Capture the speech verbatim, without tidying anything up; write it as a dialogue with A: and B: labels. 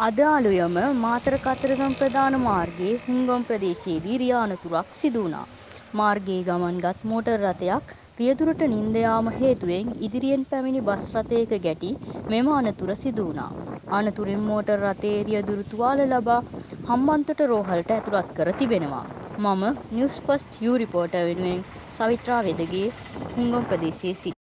A: අද අලුයම මාතර කතරගම ප්‍රධාන මාර්ගයේ හුංගම් ප්‍රදේශයේදී රිය අනතුරක් සිදු වුණා. මාර්ගයේ ගමන්ගත් මෝටර් රථයක් රියදුරට නින්ද යාම හේතුවෙන් ඉදිරියෙන් පැමිණි බස් රථයක ගැටි මෙම අනතුර සිදු වුණා. අනතුරින් මෝටර් රථයේ රියදුරු තුවාල ලබා හම්බන්තොට රෝහලට ඇතුළත් කර තිබෙනවා. මම නිවුස් ෆස්ට් යූ රිපෝටර් වෙනුවෙන් සවිත්‍රා වෙදගේ හුංගම් ප්‍රදේශයේ සිට